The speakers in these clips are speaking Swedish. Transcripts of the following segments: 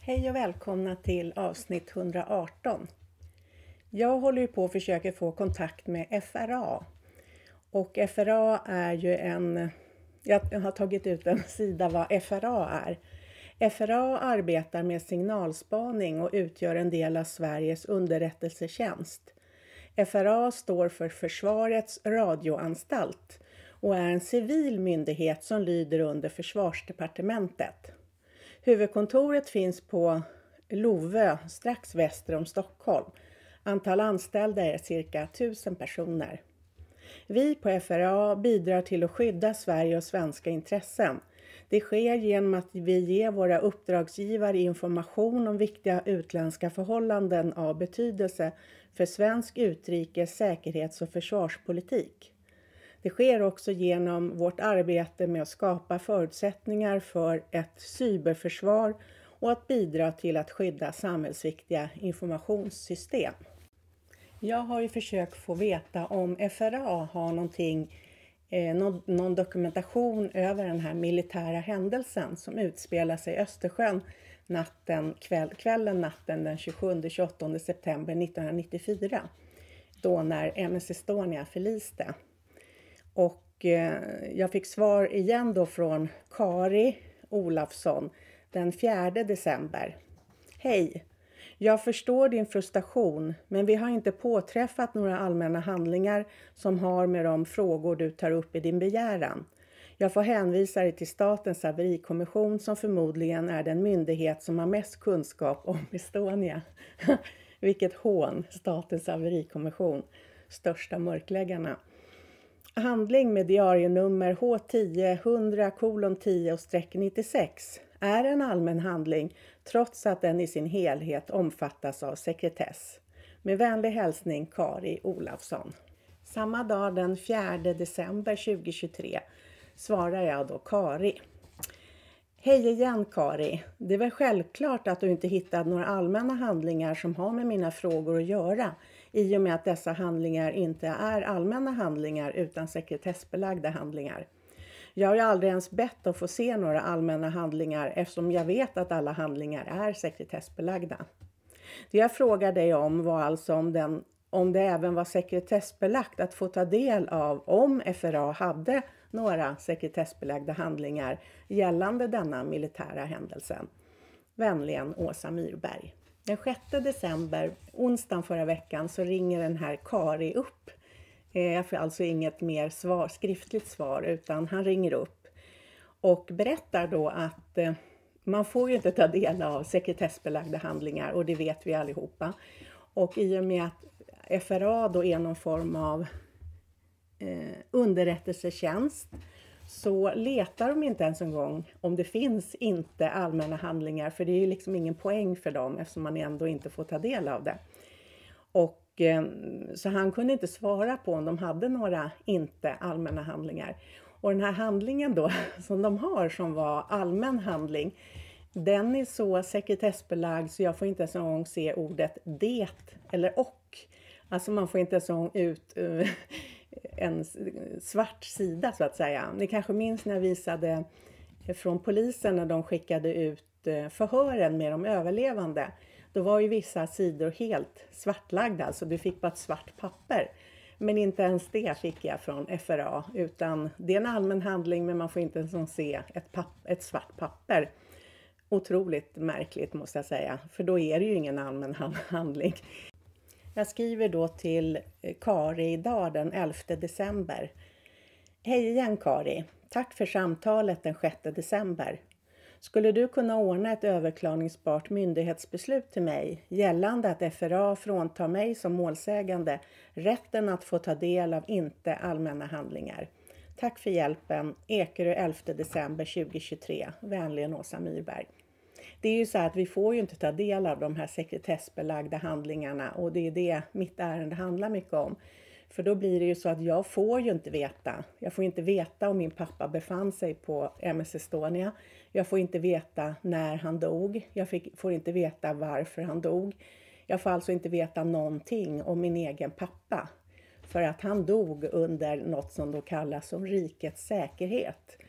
Hej och välkomna till avsnitt 118. Jag håller ju på att försöka få kontakt med FRA. Och FRA är ju jag har tagit ut en sida vad FRA är. FRA arbetar med signalspaning och utgör en del av Sveriges underrättelsetjänst. FRA står för Försvarets radioanstalt och är en civil myndighet som lyder under Försvarsdepartementet. Huvudkontoret finns på Lovö, strax väster om Stockholm. Antal anställda är cirka 1000 personer. Vi på FRA bidrar till att skydda Sverige och svenska intressen. Det sker genom att vi ger våra uppdragsgivare information om viktiga utländska förhållanden av betydelse för svensk utrikes-, säkerhets- och försvarspolitik. Det sker också genom vårt arbete med att skapa förutsättningar för ett cyberförsvar och att bidra till att skydda samhällsviktiga informationssystem. Jag har ju försökt få veta om FRA har någon dokumentation över den här militära händelsen som utspelar sig i Östersjön kvällen natten den 27-28 september 1994. Då när MS Estonia förliste. Och jag fick svar igen då från Kari Olafsson den 4 december. Hej! Jag förstår din frustration, men vi har inte påträffat några allmänna handlingar som har med de frågor du tar upp i din begäran. Jag får hänvisa dig till Statens haverikommission som förmodligen är den myndighet som har mest kunskap om Estonia. Vilket hån, Statens haverikommission, största mörkläggarna. Handling med diarienummer H10-100:10-96 är en allmän handling trots att den i sin helhet omfattas av sekretess. Med vänlig hälsning Kari Olafsson. Samma dag den 4 december 2023 svarar jag då Kari. Hej igen Kari, det är väl självklart att du inte hittat några allmänna handlingar som har med mina frågor att göra i och med att dessa handlingar inte är allmänna handlingar utan sekretessbelagda handlingar. Jag har ju aldrig ens bett att få se några allmänna handlingar eftersom jag vet att alla handlingar är sekretessbelagda. Det jag frågade dig om var alltså om det även var sekretessbelagt att få ta del av om FRA hade några sekretessbelagda handlingar gällande denna militära händelsen. Vänligen Åsa Myrberg. Den 6 december, onsdagen förra veckan, så ringer den här Kari upp. Jag får alltså inget mer skriftligt svar utan han ringer upp och berättar då att man får ju inte ta del av sekretessbelagda handlingar och det vet vi allihopa. Och i och med att FRA då är någon form av underrättelsetjänst så letar de inte ens en gång om det finns inte allmänna handlingar, för det är ju liksom ingen poäng för dem eftersom man ändå inte får ta del av det. Och så han kunde inte svara på om de hade några inte allmänna handlingar. Och den här handlingen då som de har som var allmän handling, den är så sekretessbelagd så jag får inte ens en gång se ordet det eller och. Alltså man får inte ens en gång ut en svart sida så att säga. Ni kanske minns när jag visade från polisen när de skickade ut förhören med de överlevande. Då var ju vissa sidor helt svartlagda, alltså du fick bara ett svart papper. Men inte ens det fick jag från FRA, utan det är en allmän handling men man får inte ens se ett svart papper. Otroligt märkligt måste jag säga, för då är det ju ingen allmän handling. Jag skriver då till Kari idag den 11 december. Hej igen Kari, tack för samtalet den 6 december. Skulle du kunna ordna ett överklagningsbart myndighetsbeslut till mig gällande att FRA fråntar mig som målsägande rätten att få ta del av inte allmänna handlingar? Tack för hjälpen, Ekerö 11 december 2023, vänligen Åsa Myrberg. Det är ju så att vi får ju inte ta del av de här sekretessbelagda handlingarna och det är det mitt ärende handlar mycket om. För då blir det ju så att jag får ju inte veta. Jag får inte veta om min pappa befann sig på MS Estonia. Jag får inte veta när han dog. Jag får inte veta varför han dog. Jag får alltså inte veta någonting om min egen pappa. För att han dog under något som då kallas som rikets säkerhet.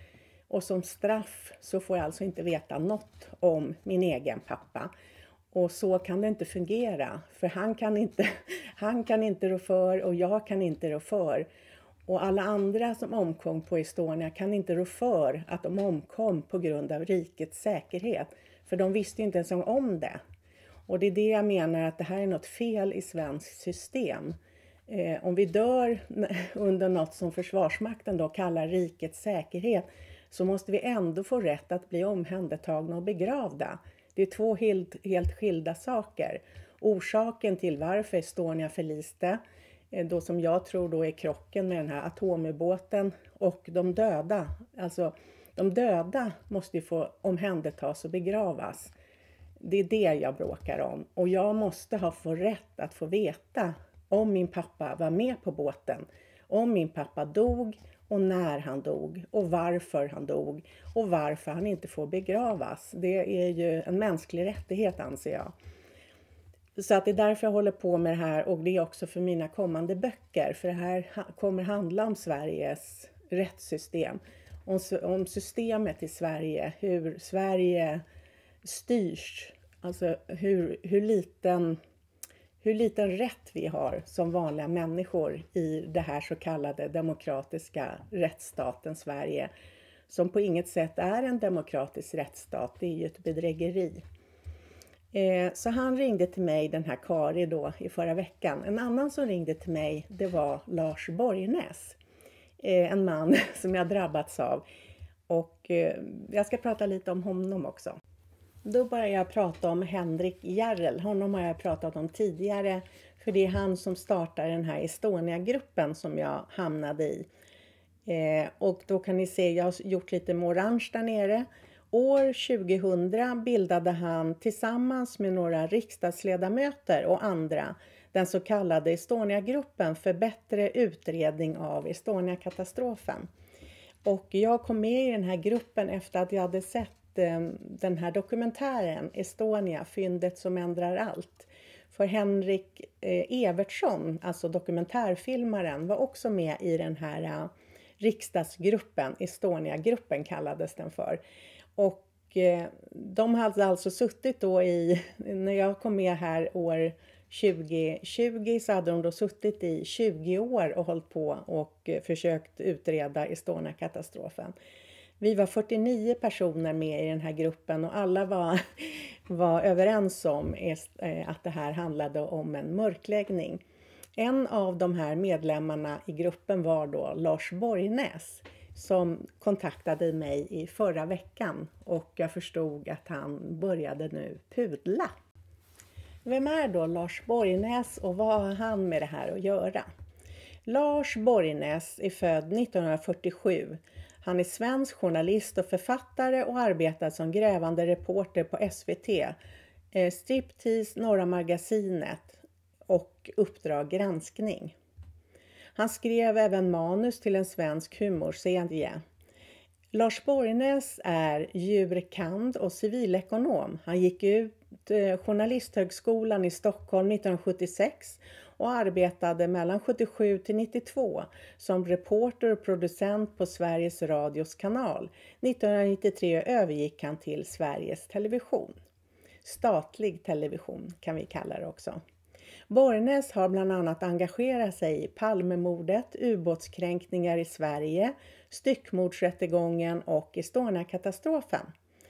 Och som straff så får jag alltså inte veta något om min egen pappa. Och så kan det inte fungera, för han kan inte rå för och jag kan inte rå för. Och alla andra som omkom på Estonia kan inte rå för att de omkom på grund av rikets säkerhet. För de visste ju inte ens om det. Och det är det jag menar, att det här är något fel i svenskt system. Om vi dör under något som Försvarsmakten då kallar rikets säkerhet, så måste vi ändå få rätt att bli omhändertagna och begravda. Det är två helt skilda saker. Orsaken till varför Estonia förliste, då som jag tror då är krocken med den här atomubåten, och de döda. Alltså de döda måste ju få omhändertas och begravas. Det är det jag bråkar om. Och jag måste få rätt att få veta om min pappa var med på båten. Om min pappa dog och när han dog och varför han dog och varför han inte får begravas. Det är ju en mänsklig rättighet, anser jag. Så att det är därför jag håller på med det här, och det är också för mina kommande böcker. För det här kommer handla om Sveriges rättssystem. Om systemet i Sverige, hur Sverige styrs. Alltså hur liten rätt vi har som vanliga människor i det här så kallade demokratiska rättsstaten Sverige. Som på inget sätt är en demokratisk rättsstat, det är ju ett bedrägeri. Så han ringde till mig, den här Kari då, i förra veckan. En annan som ringde till mig, det var Lars Borgnäs. En man som jag drabbats av. Och jag ska prata lite om honom också. Då börjar jag prata om Henrik Järrel. Honom har jag pratat om tidigare. För det är han som startar den här Estonia-gruppen som jag hamnade i. Och då kan ni se, jag har gjort lite med orange där nere. År 2000 bildade han tillsammans med några riksdagsledamöter och andra den så kallade Estonia-gruppen för bättre utredning av Estonia-katastrofen. Och jag kom med i den här gruppen efter att jag hade sett den här dokumentären Estonia, fyndet som ändrar allt. För Henrik Evertsson, alltså dokumentärfilmaren, var också med i den här riksdagsgruppen, Estonia-gruppen kallades den för. Och de hade alltså suttit då när jag kom med här år 2020 så hade de då suttit i 20 år och hållit på och försökt utreda Estonia-katastrofen. Vi var 49 personer med i den här gruppen och alla var överens om att det här handlade om en mörkläggning. En av de här medlemmarna i gruppen var då Lars Borgnäs som kontaktade mig i förra veckan, och jag förstod att han började nu pudla. Vem är då Lars Borgnäs och vad har han med det här att göra? Lars Borgnäs är född 1947. Han är svensk journalist och författare och arbetar som grävande reporter på SVT, Striptease, Norra Magasinet och Uppdrag granskning. Han skrev även manus till en svensk humorserie. Lars Borgnäs är jurkand och civilekonom. Han gick ut Journalisthögskolan i Stockholm 1976 och arbetade mellan 77 till 92 som reporter och producent på Sveriges Radios kanal. 1993 övergick han till Sveriges Television. Statlig television kan vi kalla det också. Borgnäs har bland annat engagerat sig i Palmemordet, ubåtskränkningar i Sverige, styckmordsrättegången och Estonia-katastrofen.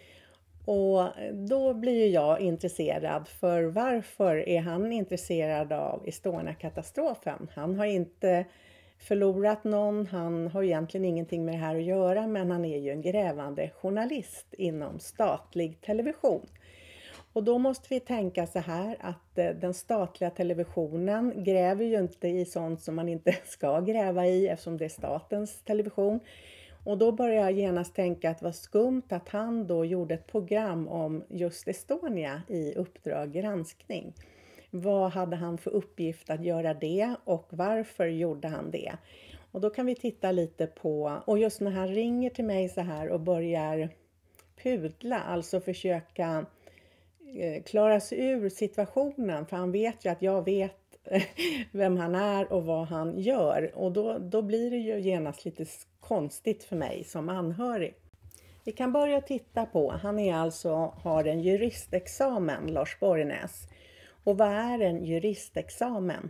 Och då blir jag intresserad, för varför är han intresserad av Estonia-katastrofen? Han har inte förlorat någon, han har egentligen ingenting med det här att göra, men han är ju en grävande journalist inom statlig television. Och då måste vi tänka så här att den statliga televisionen gräver ju inte i sånt som man inte ska gräva i eftersom det är statens television. Och då börjar jag genast tänka att det var skumt att han då gjorde ett program om just Estonia i Uppdrag granskning. Vad hade han för uppgift att göra det och varför gjorde han det? Och då kan vi titta lite på, och just när han ringer till mig så här och börjar pudla, alltså försöka klara sig ur situationen, för han vet ju att jag vet vem han är och vad han gör, och då blir det ju genast lite konstigt för mig som anhörig. Vi kan börja titta på, han är alltså, har en juristexamen, Lars Borgnäs. Och vad är en juristexamen?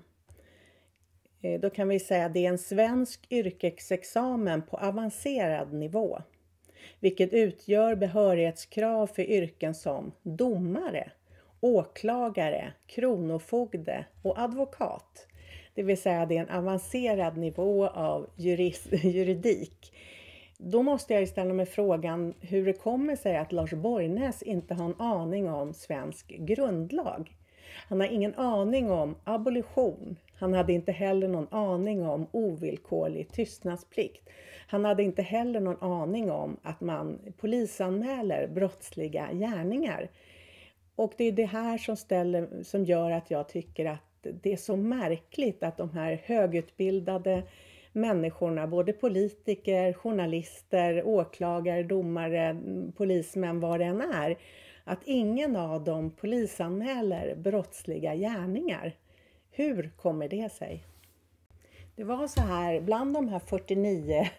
Då kan vi säga att det är en svensk yrkesexamen på avancerad nivå. Vilket utgör behörighetskrav för yrken som domare, åklagare, kronofogde och advokat. Det vill säga det är en avancerad nivå av juridik. Då måste jag ställa mig frågan hur det kommer sig att Lars Borgnäs inte har en aning om svensk grundlag. Han har ingen aning om abolition. Han hade inte heller någon aning om ovillkorlig tystnadsplikt. Han hade inte heller någon aning om att man polisanmäler brottsliga gärningar. Och det är det här som gör att jag tycker att det är så märkligt att de här högutbildade människorna, både politiker, journalister, åklagare, domare, polismän, vad det än är, att ingen av dem polisanmäler brottsliga gärningar. Hur kommer det sig? Det var så här, bland de här 49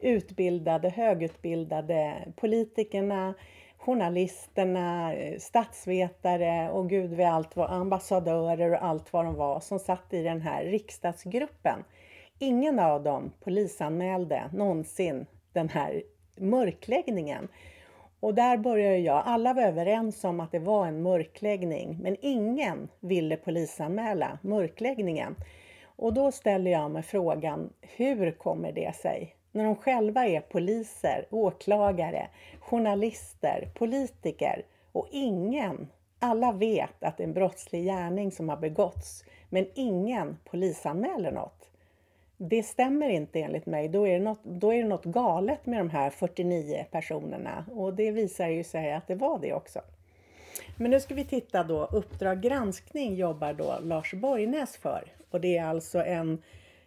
högutbildade politikerna, journalisterna, statsvetare och gud vet allt vad, ambassadörer och allt vad de var som satt i den här riksdagsgruppen. Ingen av dem polisanmälde någonsin den här mörkläggningen. Och där började jag, alla var överens om att det var en mörkläggning, men ingen ville polisanmäla mörkläggningen. Och då ställer jag mig frågan, hur kommer det sig? När de själva är poliser, åklagare, journalister, politiker och alla vet att det är en brottslig gärning som har begåtts, men ingen polisanmäler något. Det stämmer inte enligt mig. Då är det något galet med de här 49 personerna. Och det visar ju sig att det var det också. Men nu ska vi titta då. Uppdrag granskning jobbar då Lars Borgnäs för. Och det är alltså en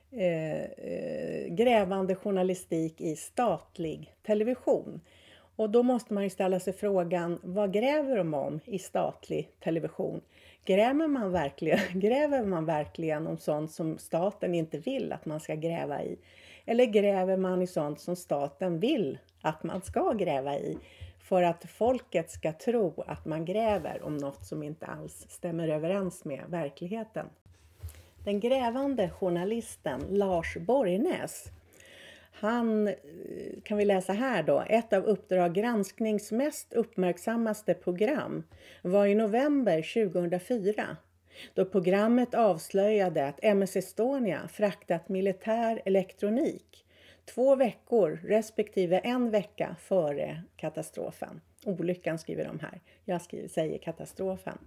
grävande journalistik i statlig television. Och då måste man ju ställa sig frågan, vad gräver de om i statlig television? Gräver man verkligen om sånt som staten inte vill att man ska gräva i? Eller gräver man i sånt som staten vill att man ska gräva i? För att folket ska tro att man gräver om något som inte alls stämmer överens med verkligheten. Den grävande journalisten Lars Borgnäs, han kan vi läsa här då. Ett av Uppdrag gransknings mest uppmärksammaste program var i november 2004. Då programmet avslöjade att MS Estonia fraktat militär elektronik 2 veckor respektive 1 vecka före katastrofen. Olyckan skriver de här. Jag säger katastrofen.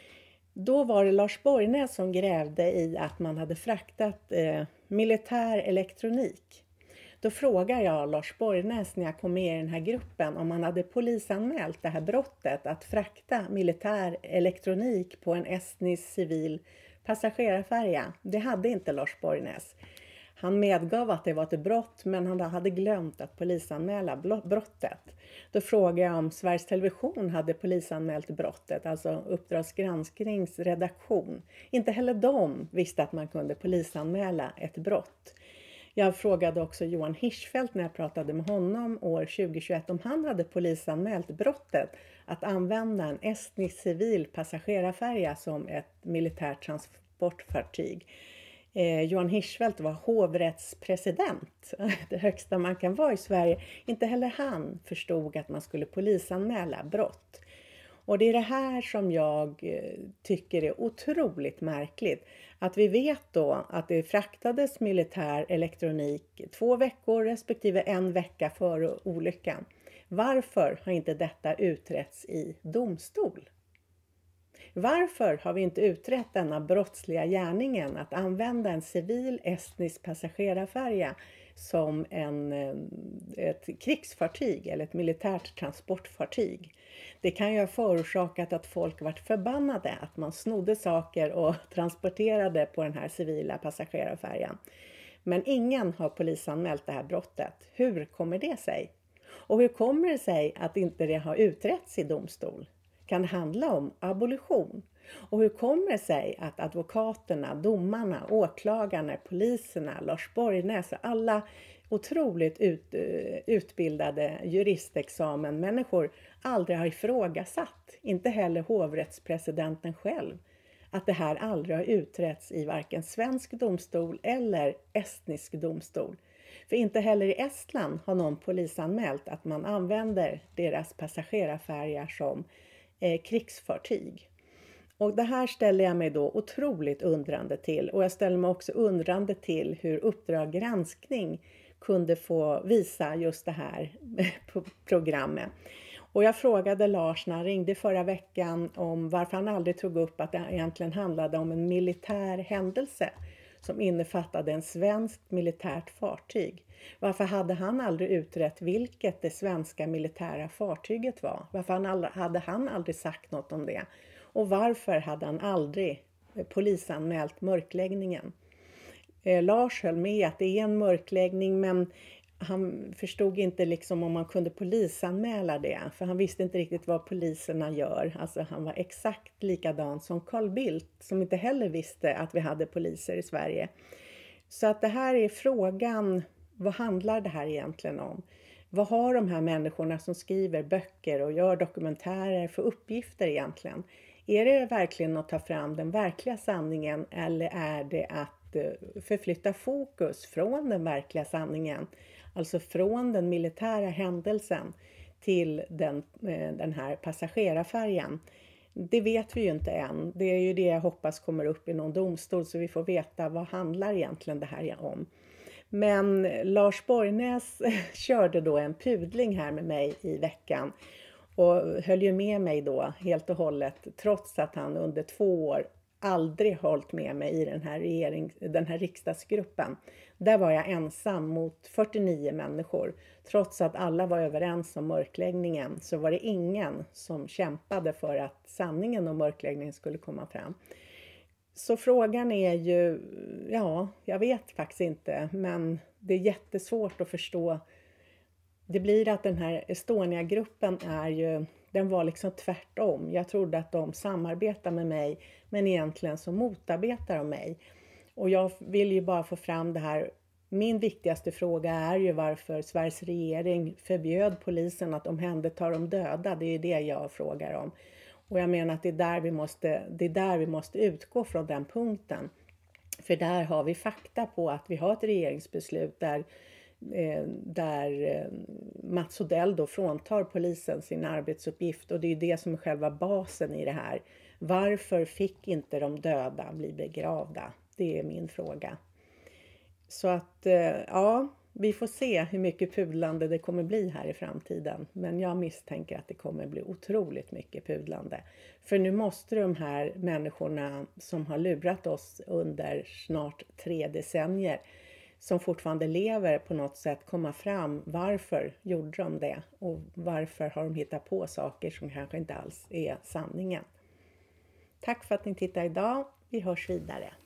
Då var det Lars Borgnäs som grävde i att man hade fraktat militär elektronik. Då frågar jag Lars Borgnäs när jag kom med i den här gruppen om han hade polisanmält det här brottet att frakta militär elektronik på en estnisk civil passagerarfärja. Det hade inte Lars Borgnäs. Han medgav att det var ett brott, men han hade glömt att polisanmäla brottet. Då frågade jag om Sveriges Television hade polisanmält brottet, alltså Uppdrags gransknings redaktion. Inte heller de visste att man kunde polisanmäla ett brott. Jag frågade också Johan Hirschfeldt när jag pratade med honom år 2021 om han hade polisanmält brottet att använda en estnisk civil passagerarfärja som ett militärt transportfartyg. Johan Hirschfeldt var hovrättspresident, det högsta man kan vara i Sverige. Inte heller han förstod att man skulle polisanmäla brott. Och det är det här som jag tycker är otroligt märkligt. Att vi vet då att det fraktades militär elektronik 2 veckor respektive 1 vecka före olyckan. Varför har inte detta utretts i domstol? Varför har vi inte utrett denna brottsliga gärningen att använda en civil estnisk passagerarfärja som ett krigsfartyg eller ett militärt transportfartyg? Det kan ju ha förorsakat att folk varit förbannade att man snodde saker och transporterade på den här civila passagerarfärjan. Men ingen har polisanmält det här brottet. Hur kommer det sig? Och hur kommer det sig att inte det har utretts i domstol? Kan det handla om abolition? Och hur kommer det sig att advokaterna, domarna, åklagarna, poliserna, Lars Borgnäs och alla otroligt utbildade juristexamen människor aldrig har ifrågasatt, inte heller hovrättspresidenten själv, att det här aldrig har utretts i varken svensk domstol eller estnisk domstol. För inte heller i Estland har någon polisanmält att man använder deras passagerarfärjor som krigsfartyg. Och det här ställer jag mig då otroligt undrande till, och jag ställer mig också undrande till hur Uppdrag granskning kunde få visa just det här programmet. Och jag frågade Lars när han ringde förra veckan om varför han aldrig tog upp att det egentligen handlade om en militär händelse som innefattade en svenskt militärt fartyg. Varför hade han aldrig utrett vilket det svenska militära fartyget var? Varför hade han aldrig sagt något om det? Och varför hade han aldrig polisanmält mörkläggningen? Lars höll med att det är en mörkläggning, men han förstod inte liksom om man kunde polisanmäla det. För han visste inte riktigt vad poliserna gör. Alltså han var exakt likadan som Carl Bildt, som inte heller visste att vi hade poliser i Sverige. Så att det här är frågan, vad handlar det här egentligen om? Vad har de här människorna som skriver böcker och gör dokumentärer för uppgifter egentligen? Är det verkligen att ta fram den verkliga sanningen, eller är det att förflytta fokus från den verkliga sanningen? Alltså från den militära händelsen till den här passagerarfärjan. Det vet vi ju inte än. Det är ju det jag hoppas kommer upp i någon domstol, så vi får veta vad handlar egentligen det här om. Men Lars Borgnäs körde då en pudling här med mig i veckan. Och höll ju med mig då helt och hållet, trots att han under 2 år aldrig hållit med mig i den här riksdagsgruppen. Där var jag ensam mot 49 människor. Trots att alla var överens om mörkläggningen, så var det ingen som kämpade för att sanningen om mörkläggningen skulle komma fram. Så frågan är ju, ja, jag vet faktiskt inte, men det är jättesvårt att förstå. Det blir att den här Estonia-gruppen den var liksom tvärtom. Jag trodde att de samarbetar med mig, men egentligen så motarbetar de mig. Och jag vill ju bara få fram det här. Min viktigaste fråga är ju varför Sveriges regering förbjöd polisen att omhänderta de döda. Det är ju det jag frågar om. Och jag menar att det är där vi måste utgå från den punkten. För där har vi fakta på att vi har ett regeringsbeslut där Mats Odell då fråntar polisen sin arbetsuppgift, och det är det som är själva basen i det här. Varför fick inte de döda bli begravda? Det är min fråga. Så att ja, vi får se hur mycket pudlande det kommer bli här i framtiden. Men jag misstänker att det kommer bli otroligt mycket pudlande. För nu måste de här människorna som har lurat oss under snart 3 decennier, som fortfarande lever på något sätt, komma fram. Varför gjorde de det? Och varför har de hittat på saker som kanske inte alls är sanningen? Tack för att ni tittar idag. Vi hörs vidare.